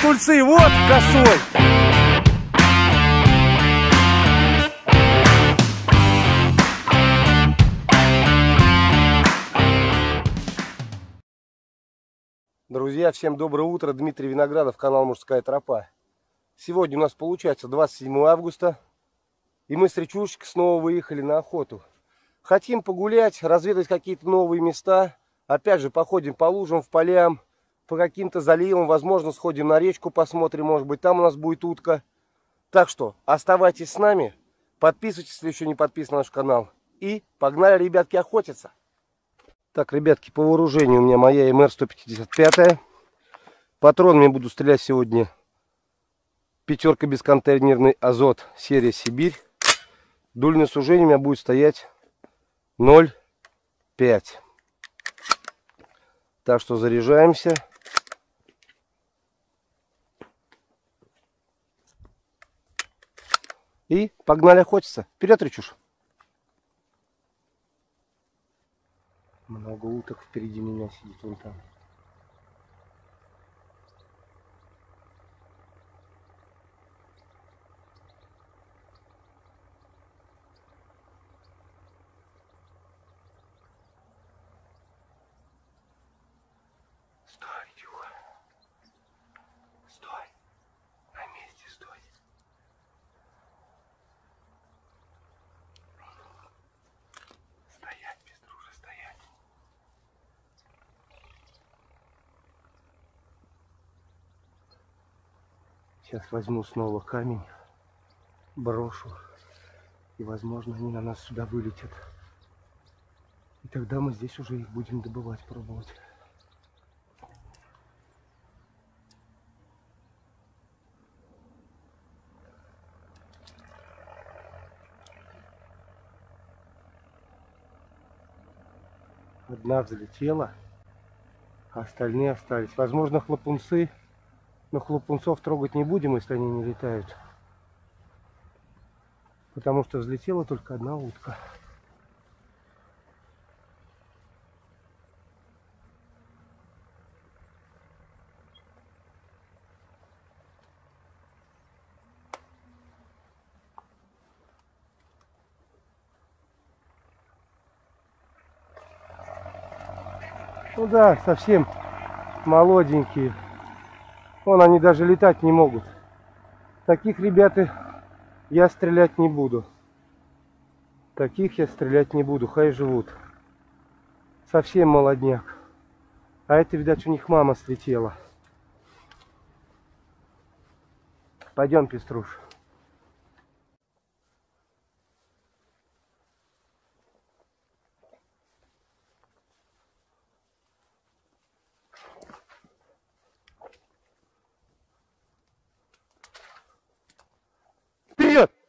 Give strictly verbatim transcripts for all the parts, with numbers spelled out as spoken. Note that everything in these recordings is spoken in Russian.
тульцы, вот косой. Друзья, всем доброе утро. Дмитрий Виноградов, канал Мужская Тропа. Сегодня у нас получается двадцать седьмое августа. И мы с речушечкой снова выехали на охоту. Хотим погулять, разведать какие-то новые места. Опять же, походим по лужам, в полям, по каким-то заливам. Возможно, сходим на речку, посмотрим. Может быть, там у нас будет утка. Так что, оставайтесь с нами. Подписывайтесь, если еще не подписаны на наш канал. И погнали, ребятки, охотиться. Так, ребятки, по вооружению у меня моя эм эр сто пятьдесят пять. Патронами буду стрелять сегодня пятерка бесконтейнерный Азот, серия Сибирь. Дульное сужение у меня будет стоять ноль пять. Так что заряжаемся. И погнали охотиться. Вперед, речуш. Много уток впереди меня сидит вон там. Стой, Речуха. Стой. На месте стой. Стоять, Пеструша, стоять. Сейчас возьму снова камень, брошу, и, возможно, они на нас сюда вылетят. И тогда мы здесь уже их будем добывать, пробовать. Одна взлетела, а остальные остались. Возможно, хлопунцы. Но хлопунцов трогать не будем, если они не летают. Потому что взлетела только одна утка. Ну да, совсем молоденькие. Вон они даже летать не могут. Таких, ребята, я стрелять не буду. Таких я стрелять не буду. Хай живут. Совсем молодняк. А это, видать, у них мама слетела. Пойдем, Пеструш. Вперед!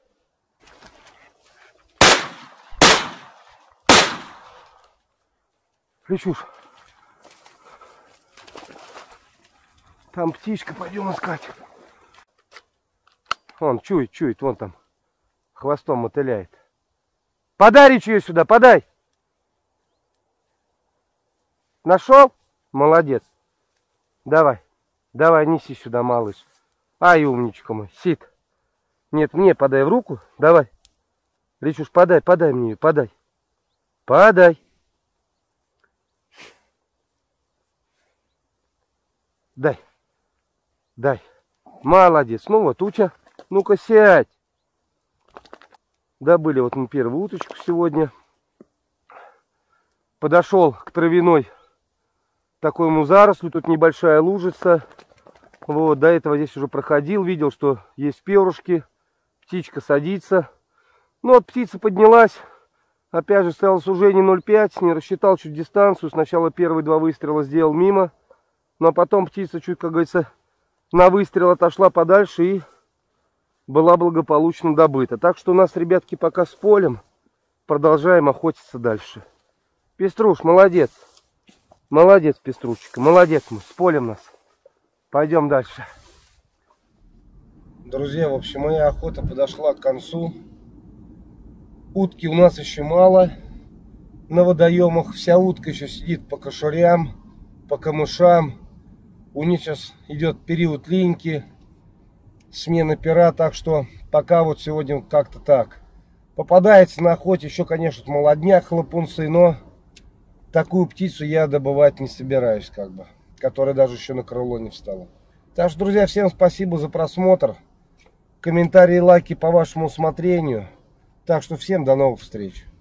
Речуш. Там птичка, пойдем искать. Вон, чует, чует, вон там. Хвостом мотыляет. Подай речь ее сюда, подай. Нашел? Молодец. Давай, давай, неси сюда, малыш. Ай, умничка мой, сит. Нет, мне подай в руку. Давай. Речуш, подай, подай мне ее, подай. Подай. Дай. Дай. Молодец. Ну вот, Утя. Ну-ка, сядь. Добыли вот мы первую уточку сегодня. Подошел к травяной такому зарослю. Тут небольшая лужица. Вот, до этого здесь уже проходил. Видел, что есть перышки. Птичка садится. Ну вот птица поднялась. Опять же стоял сужение ноль пять. Не рассчитал чуть дистанцию. Сначала первые два выстрела сделал мимо. Но потом птица чуть, как говорится, на выстрел отошла подальше и была благополучно добыта. Так что у нас, ребятки, пока с полем. Продолжаем охотиться дальше. Пеструш, молодец. Молодец, Пеструшечка. Молодец мы. С полем нас. Пойдем дальше. Друзья, в общем, моя охота подошла к концу. Утки у нас еще мало на водоемах. Вся утка еще сидит по кошурям, по камышам. У них сейчас идет период линьки, смена пера, так что пока вот сегодня как-то так. Попадается на охоте еще, конечно, молодняк хлопунцы, но такую птицу я добывать не собираюсь, как бы, которая даже еще на крыло не встала. Так что, друзья, всем спасибо за просмотр. Комментарии, лайки по вашему усмотрению. Так что всем до новых встреч.